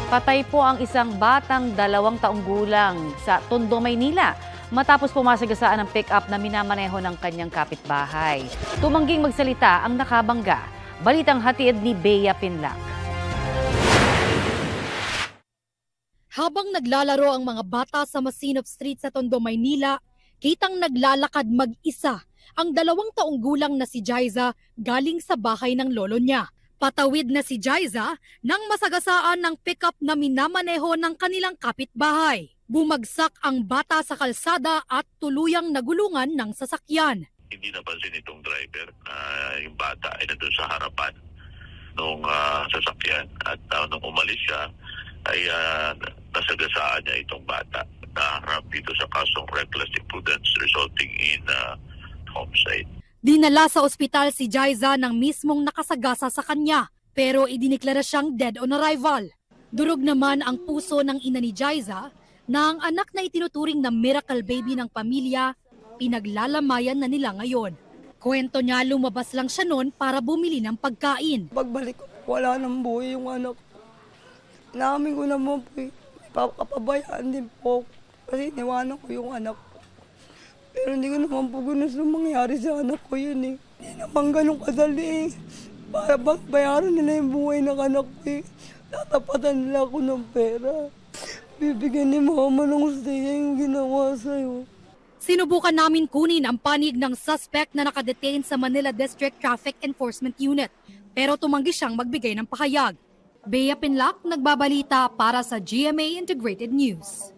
Patay po ang isang batang 2 taong gulang sa Tondo, Maynila matapos pumasagasaan ng pick-up na minamaneho ng kanyang kapitbahay. Tumangging magsalita ang nakabangga. Balitang hatid ni Bea Pinlac. Habang naglalaro ang mga bata sa Masinop Street sa Tondo, Maynila, kitang naglalakad mag-isa ang 2 taong gulang na si Jaiza galing sa bahay ng lolo niya. Patawid na si Jaiza nang masagasaan ng pickup na minamaneho ng kanilang kapitbahay. Bumagsak ang bata sa kalsada at tuluyang nagulungan ng sasakyan. Hindi napansin itong driver na yung bata ay nandun sa harapan ng sasakyan. At nung umalis siya, ay nasagasaan niya itong bata. Naharap dito sa kasong reckless imprudence resulting in homicide. Dinala sa ospital si Jaiza ng mismong nakasagasa sa kanya, pero idiniklara siyang dead on arrival. Durog naman ang puso ng ina ni Jaiza na ang anak na itinuturing na miracle baby ng pamilya, pinaglalamayan na nila ngayon. Kwento niya, lumabas lang siya noon para bumili ng pagkain. Pagbalik ko, wala nang buhay yung anak. Namin ko naman po, papabayaan din po kasi iniwanan ko yung anak. Pero hindi ko naman po gusto mangyari sa anak ko yun eh. Hindi naman ganun kadali eh. Para bayaran nila yung buhay ng anak ko eh. Tatapatan nila ako ng pera. Bibigyan ni mama ng hustisya yung ginawa sa'yo. Sinubukan namin kunin ang panig ng suspect na nakadetain sa Manila District Traffic Enforcement Unit. Pero tumanggi siyang magbigay ng pahayag. Bea Pinlac, nagbabalita para sa GMA Integrated News.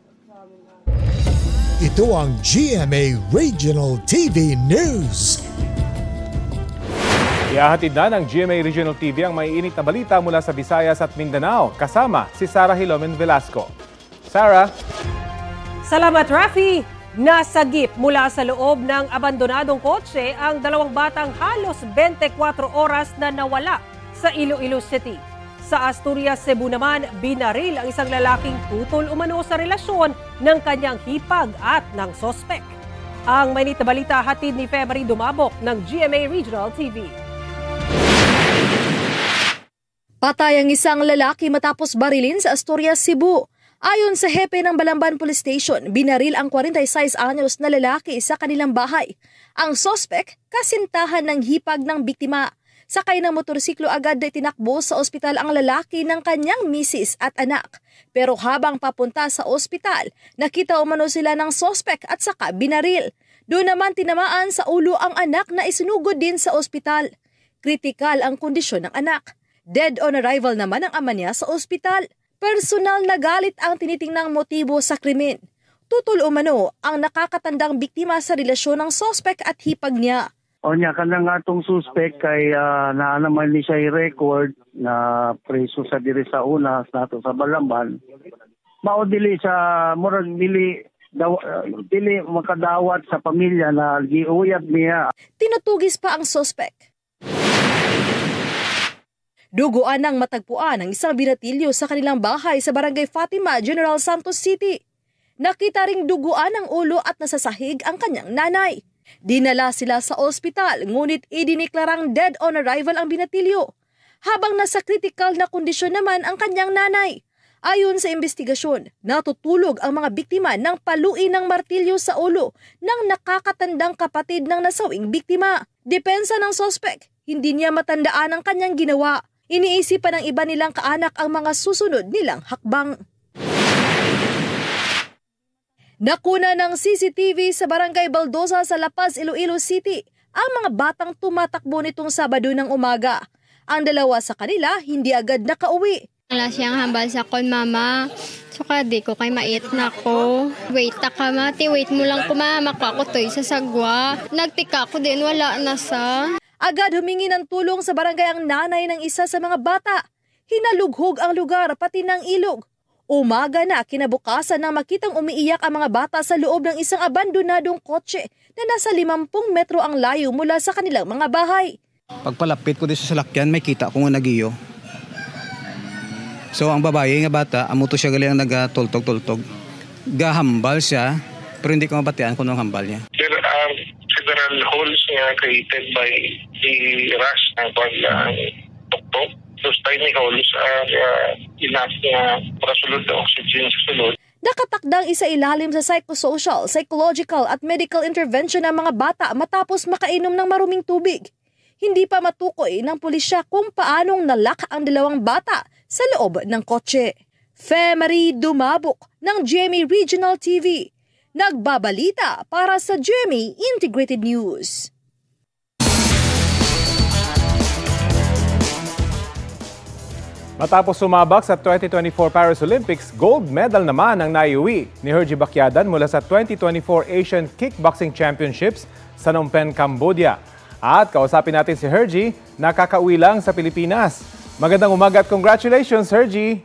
Ito ang GMA Regional TV News. Ihahatid na ng GMA Regional TV ang maiinit na balita mula sa Visayas at Mindanao. Kasama si Sarah Hilomen Velasco. Sarah? Salamat, Rafi! Nasagip mula sa loob ng abandonadong kotse ang 2 batang halos 24 oras na nawala sa Iloilo City. Sa Asturias, Cebu naman, binaril ang isang lalaking tutol umano sa relasyon ng kanyang hipag at ng sospek. Ang mainit na balita hatid ni February Dumabok ng GMA Regional TV. Patay ang isang lalaki matapos barilin sa Asturias, Cebu. Ayon sa hepe ng Balamban Police Station, binaril ang 46 anyos na lalaki sa kanilang bahay. Ang sospek, kasintahan ng hipag ng biktima. Sakay ng motorsiklo agad na tinakbo sa ospital ang lalaki ng kanyang misis at anak. Pero habang papunta sa ospital, nakita umano sila ng sospek at saka binaril. Doon naman tinamaan sa ulo ang anak na isinugod din sa ospital. Kritikal ang kondisyon ng anak. Dead on arrival naman ang ama niya sa ospital. Personal na galit ang tinitingnang motibo sa krimen. Tutol umano ang nakakatandang biktima sa relasyon ng sospek at hipag niya. O niya ka na nga itong suspect kay na naman ni siya i-record na preso sa diri sa una nato sa Balamban. Maudili sa murag dili makadawat sa pamilya na giuyab niya. Tinutugis pa ang sospek. Duguan ng matagpuan ang isang binatilyo sa kanilang bahay sa Barangay Fatima, General Santos City. Nakita ring duguan ang ulo at nasasahig ang kanyang nanay. Dinala sila sa ospital, ngunit idiniklarang dead on arrival ang binatilyo. Habang nasa critical na kondisyon naman ang kanyang nanay. Ayon sa investigasyon, natutulog ang mga biktima ng paluin ng martilyo sa ulo ng nakakatandang kapatid ng nasawing biktima. Depensa ng sospek, hindi niya matandaan ang kanyang ginawa. Iniisipan ng iba nilang kaanak ang mga susunod nilang hakbang. Nakuna ng CCTV sa Barangay Baldosa sa La Paz, Iloilo City ang mga batang tumatakbo nitong Sabado ng umaga. Ang 2 sa kanila hindi agad nakauwi. Wala siyang hambal sa kon, mama. Suka di ko kay mait na ko. Wait ta ka, mati. Wait mo lang kumama ko ako to'y sa sagwa. Nagtika ko din, wala na sa. Agad humingi ng tulong sa barangay ang nanay ng isa sa mga bata. Hinalughog ang lugar pati ng ilog. Umaga na kinabukasan nang makitang umiiyak ang mga bata sa loob ng isang abandonadong kotse na nasa 50 metro ang layo mula sa kanilang mga bahay. Pagpalapit ko din sa salakyan, may kita ko nga nagiyo. So ang babae nga bata, amuto siya galing nagtultog-tultog. Gahambal siya, pero hindi ko mabatian kung anong hambal niya. There are several holes created by the rush ng tuktok. Tapos technical sa enough na makasulod na oxygen sa sulod. Nakatakdang isa ilalim sa psychosocial, psychological at medical intervention ng mga bata matapos makainom ng maruming tubig. Hindi pa matukoy ng pulisya kung paanong nalak ang 2 bata sa loob ng kotse. Marie Dumabok ng GMA Regional TV. Nagbabalita para sa GMA Integrated News. Matapos sumabak sa 2024 Paris Olympics, gold medal naman ang naiuwi ni Hergie Bacquiadan mula sa 2024 Asian Kickboxing Championships sa Phnom Penh, Cambodia. At kausapin natin si Hergie, nakakauwi lang sa Pilipinas. Magandang umaga at congratulations, Hergie!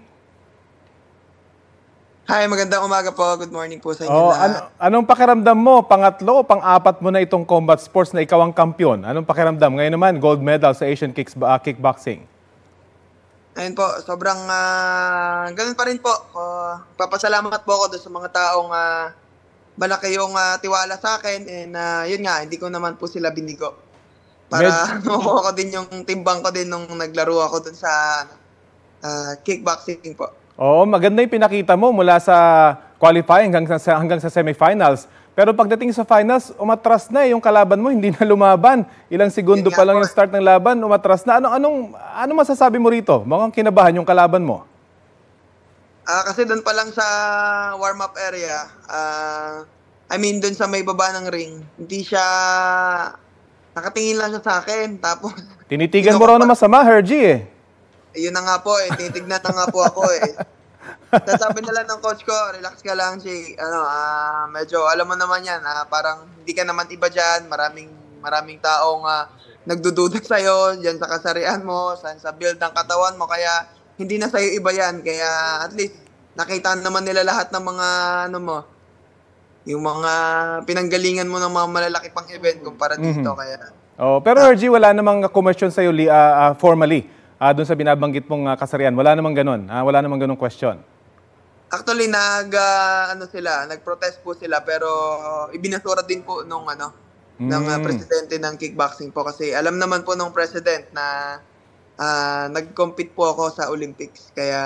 Hi, magandang umaga po. Good morning po sa inyo lahat. Anong pakiramdam mo? Pangatlo o pang-apat mo na itong combat sports na ikaw ang kampyon? Anong pakiramdam? Ngayon naman, gold medal sa Asian Kickboxing. Ayun po, sobrang ganun pa rin po. Papasalamat po ako doon sa mga taong malaki yung tiwala sa akin. And yun nga, hindi ko naman po sila binigo. Para makuha ko din yung timbang ko din nung naglaro ako doon sa kickboxing po. Oo, maganda yung pinakita mo mula sa qualifying hanggang sa semifinals. Pero pagdating sa finals, umatras na yung kalaban mo, hindi na lumaban. Ilang segundo pa lang yung start ng laban, umatras na. Ano masasabi mo rito? Mukhang kinabahan yung kalaban mo. Kasi doon pa lang sa warm-up area, doon sa may baba ng ring, hindi siya, nakatingin lang siya sa akin. Tapos, tinitigan mo raw na masama, Hergie Yun na nga po tinitignan na nga po ako Sasabi na lang ng coach ko, relax ka lang, medyo alam mo naman yan, parang hindi ka naman iba dyan, maraming taong nagdududa sa'yo, dyan sa kasarian mo, sa build ng katawan mo, kaya hindi na sa'yo iba yan, kaya at least nakita naman nila lahat ng mga, yung mga pinanggalingan mo ng mga malalaki pang event kumpara dito, kaya. Pero Hergie, wala namang question sa'yo formally, doon sa binabanggit mong kasarian, wala namang ganun, wala namang ganung question. Actually, nag-protest po sila pero ibinasura din po ng presidente ng kickboxing po kasi alam naman po ng president na nag-compete po ako sa Olympics. Kaya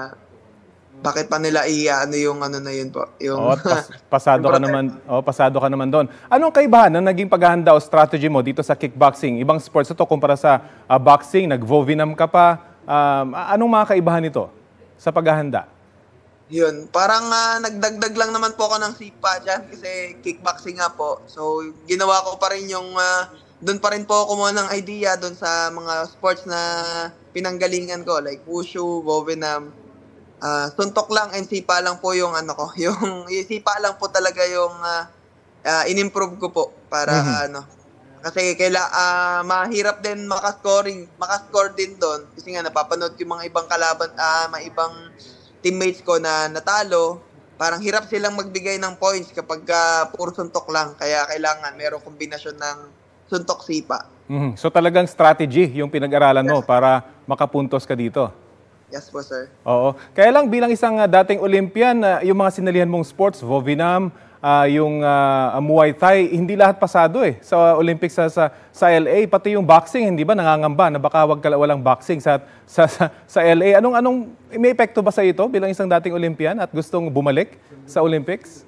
bakit pa nila yung na yun po? Yung pasado ka naman doon. Anong kaibahan ng naging paghahanda o strategy mo dito sa kickboxing? Ibang sports ito kumpara sa boxing, nag-vovinam ka pa. Anong mga kaibahan nito sa paghahanda? Yun, parang nagdagdag lang naman po ako ng sipa dyan kasi kickboxing nga po. So, ginawa ko pa rin yung, doon pa rin po ako kumuha ng idea doon sa mga sports na pinanggalingan ko, like wushu, vovinam. Suntok lang and sipa lang po yung yung sipa lang po talaga yung in-improve ko po para kasi mahirap din makascore din doon kasi nga napapanood ko yung mga ibang kalaban, mga ibang teammates ko na natalo, parang hirap silang magbigay ng points kapag puro suntok lang. Kaya kailangan merong kombinasyon ng suntok-sipa. So talagang strategy yung pinag-aralan mo para makapuntos ka dito? Yes po, sir. Oo. Kaya lang bilang isang dating Olympian, yung mga sinalihan mong sports, vovinam, yung Muay Thai, hindi lahat pasado sa Olympics sa LA. Pati yung boxing, hindi ba nangangamba na baka walang boxing sa LA. Anong may epekto ba sa ito bilang isang dating Olympian at gustong bumalik sa Olympics?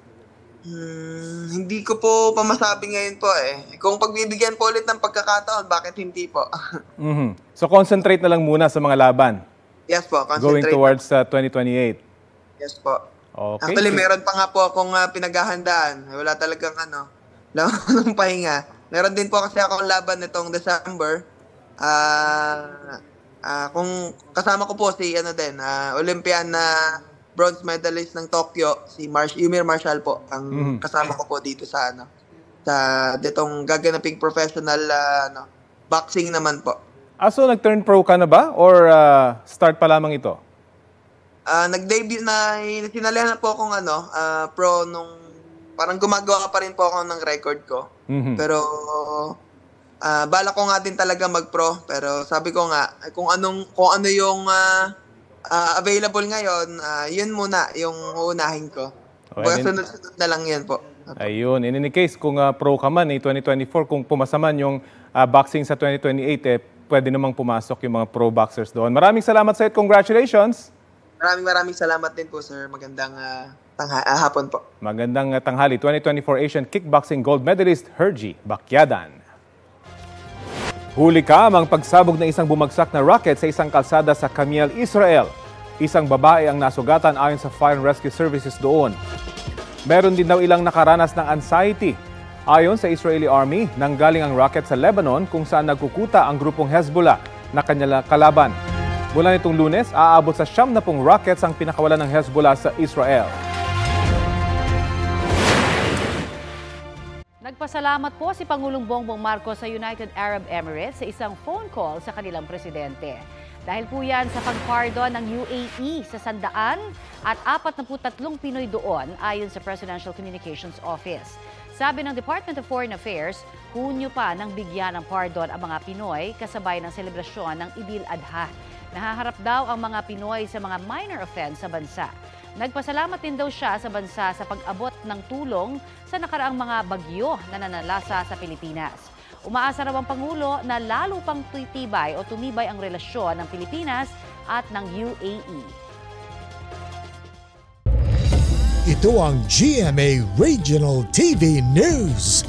Hindi ko po pamasabi ngayon po Kung pagbibigyan po ulit ng pagkakataon, bakit hindi po? So concentrate na lang muna sa mga laban? Yes po, concentrate. Going towards 2028? Yes po. Okay. Actually, meron pa nga po akong pinaghahandaan. Wala talagang ng pahinga. Meron din po kasi akong laban nitong December. Kung kasama ko po si Olympian na bronze medalist ng Tokyo, si Ymir Marshall po. Ang kasama ko po dito sa ditong gaganaping professional boxing naman po. So nag-turn pro ka na ba? Or start pa lamang ito? Nag-debut na, sinalihan na po akong pro nung, parang gumagawa pa rin po ako ng record ko. Pero, bala ko nga din talaga mag-pro. Pero sabi ko nga, kung ano yung available ngayon, yun muna yung uunahin ko. Sunod-sunod na lang yan po. Ayun, in any case, kung pro ka man 2024, kung pumasaman yung boxing sa 2028, pwede namang pumasok yung mga pro boxers doon. Maraming salamat sa iyo. Congratulations! Maraming salamat din po, sir. Magandang hapon po. Magandang tanghali. 2024 Asian Kickboxing Gold Medalist Hergy Bacquiadan. Huli kamang pagsabog ng isang bumagsak na rocket sa isang kalsada sa Kamiel, Israel. Isang babae ang nasugatan ayon sa Fire and Rescue Services doon. Meron din daw ilang nakaranas ng anxiety. Ayon sa Israeli Army, nanggaling ang rocket sa Lebanon kung saan nagkukuta ang grupong Hezbollah na kanyang kalaban. Mula nitong Lunes, aabot sa 70 rockets ang pinakawalan ng Hezbollah sa Israel. Nagpasalamat po si Pangulong Bongbong Marcos sa United Arab Emirates sa isang phone call sa kanilang presidente. Dahil po yan sa pagpardon ng UAE sa 100 at 43 Pinoy doon ayon sa Presidential Communications Office. Sabi ng Department of Foreign Affairs, Hunyo pa nang bigyan ng pardon ang mga Pinoy kasabay ng selebrasyon ng Idil Adha. Nahaharap daw ang mga Pinoy sa mga minor offense sa bansa. Nagpasalamat din daw siya sa bansa sa pag-abot ng tulong sa nakaraang mga bagyo na nanalasa sa Pilipinas. Umaasa raw ang Pangulo na lalo pang titibay o tumibay ang relasyon ng Pilipinas at ng UAE. Ito ang GMA Regional TV News.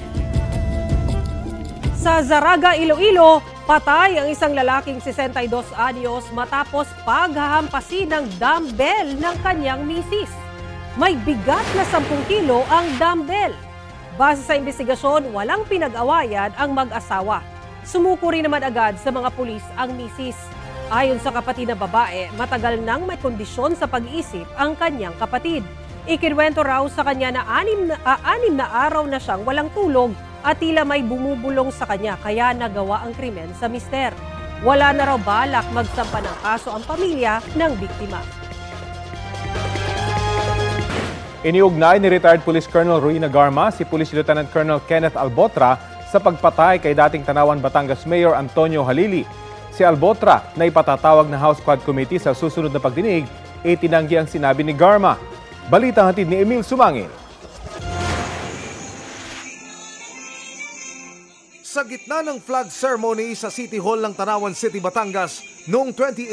Sa Zaraga, Iloilo, patay ang isang lalaking 62 anyos matapos paghahampasin ng dumbbell ng kanyang misis. May bigat na 10 kilo ang dumbbell. Base sa investigasyon, walang pinag-awayan ang mag-asawa. Sumuko rin naman agad sa mga pulis ang misis. Ayon sa kapatid na babae, matagal nang may kondisyon sa pag-iisip ang kanyang kapatid. Ikinwento raw sa kanya na anim na araw na siyang walang tulog at tila may bumubulong sa kanya kaya nagawa ang krimen sa mister. Wala na raw balak magsampa ng kaso ang pamilya ng biktima. Iniugnay ni retired Police Colonel Ruina Garma si Police Lieutenant Colonel Kenneth Albotra sa pagpatay kay dating Tanawan, Batangas Mayor Antonio Halili. Si Albotra na ipatatawag na House Quad Committee sa susunod na pagdinig, itinanggi ang sinabi ni Garma. Balita hatid ni Emil Sumangin. Sa gitna ng flag ceremony sa City Hall ng Tanawan City, Batangas noong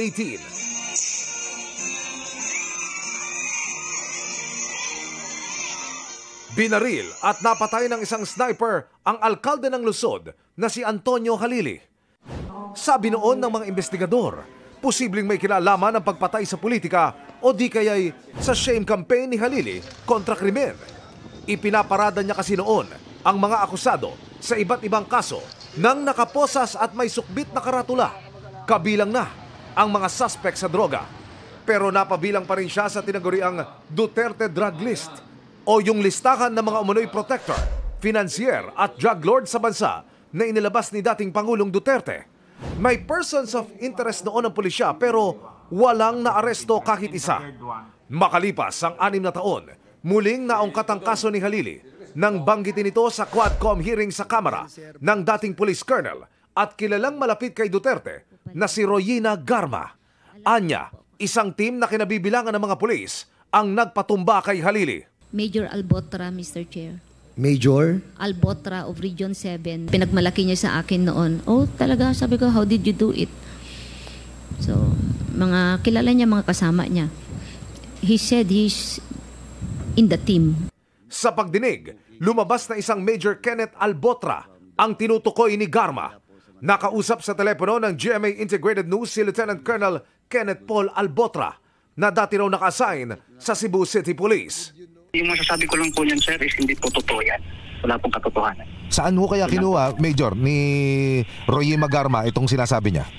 2018, binaril at napatay ng isang sniper ang alkalde ng lungsod na si Antonio Halili. Sabi noon ng mga investigador, posibleng may kinalaman ang pagpatay sa politika o di kaya'y sa shame campaign ni Halili kontra krimen. Ipinaparada niya kasi noon ang mga akusado sa iba't ibang kaso nang nakaposas at may sukbit na karatula. Kabilang na ang mga suspect sa droga. Pero napabilang pa rin siya sa tinaguriang Duterte Drug List o yung listahan ng mga umunoy protector, financier at drug lord sa bansa na inilabas ni dating Pangulong Duterte. May persons of interest noon ang pulisya pero walang naaresto kahit isa. Makalipas ang 6 na taon, muling naungkat ang kaso ni Halili nang banggitin ito sa Quadcom hearing sa Kamara ng dating police colonel at kilalang malapit kay Duterte na si Ruina Garma. Anya, isang team na kinabibilangan ng mga pulis ang nagpatumba kay Halili. Major Albotra, Mr. Chair. Major? Albotra of Region 7. Pinagmalaki niya sa akin noon. Oh, talaga, sabi ko, how did you do it? So, mga kilala niya, mga kasama niya. He said he's in the team. Sa pagdinig, lumabas na isang Major Kenneth Albotra ang tinutukoy ni Garma. Nakausap sa telepono ng GMA Integrated News si Lieutenant Colonel Kenneth Paul Albotra na dati raw naka-assign sa Cebu City Police. Yung masasabi ko lang po niyan, sir, is hindi po totoo yan. Wala pong katotohanan. Saan ho kaya kinuha, Major, ni Ruina Garma itong sinasabi niya?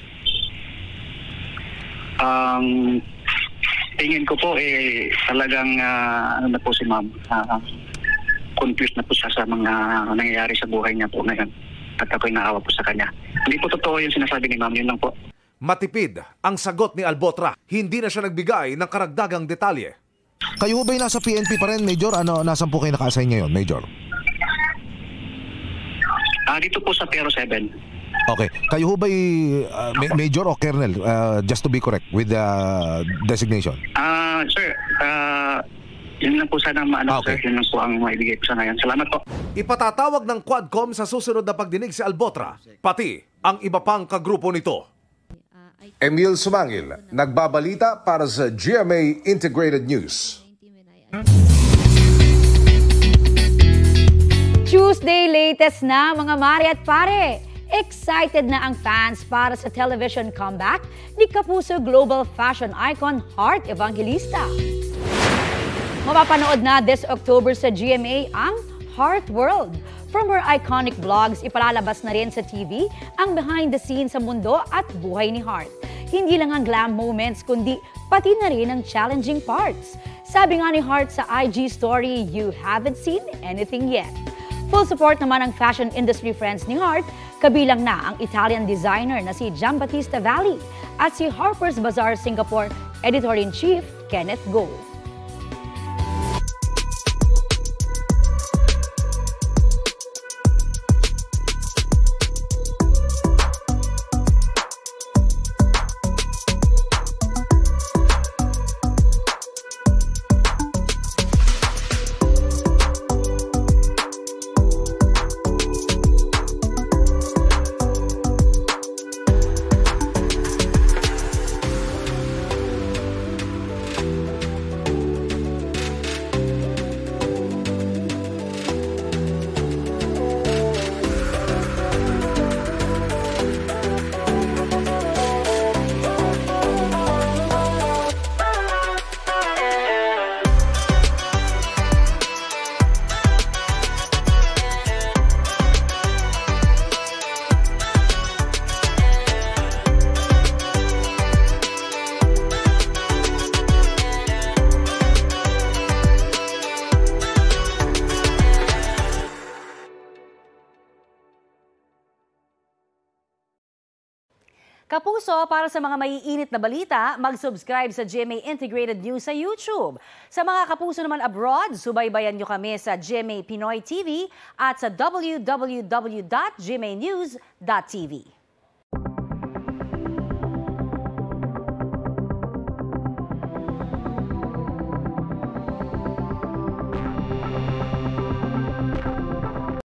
Tingin ko po, talagang ano na po si ma'am, confused na po siya sa mga nangyayari sa buhay niya po ngayon. At ako'y naawa po sa kanya. Hindi po totoo yung sinasabi ni ma'am, yun lang po. Matipid ang sagot ni Albotra. Hindi na siya nagbigay ng karagdagang detalye. Kayo ba'y nasa PNP pa rin, Major? Nasaan po kayo naka-assign ngayon, Major? Dito po sa Pero 7. Okay. Kayo ba'y Major o Colonel? Just to be correct with the designation. Sir, yun lang po sana okay. Sir, yun lang po ang maibigay ko sa ngayon. Salamat po. Ipatatawag ng Quadcom sa susunod na pagdinig si Albotra, pati ang iba pang kagrupo nito. Emil Sumangil, nagbabalita para sa GMA Integrated News. Tuesday latest na mga mare at pare. Excited na ang fans para sa television comeback ni Kapuso global fashion icon Heart Evangelista. Mapapanood na this October sa GMA ang Heart World. From her iconic vlogs, ipalalabas na rin sa TV ang behind the scenes sa mundo at buhay ni Heart. Hindi lang ang glam moments, kundi pati na rin ang challenging parts. Sabi nga ni Heart sa IG story, "You haven't seen anything yet." Full support naman ang fashion industry friends ni Heart, kabilang na ang Italian designer na si Giambattista Valli at si Harper's Bazaar Singapore Editor-in-Chief Kenneth Goh. Kapuso, para sa mga maiinit na balita, mag-subscribe sa GMA Integrated News sa YouTube. Sa mga kapuso naman abroad, subaybayan nyo kami sa GMA Pinoy TV at sa www.gmanews.tv.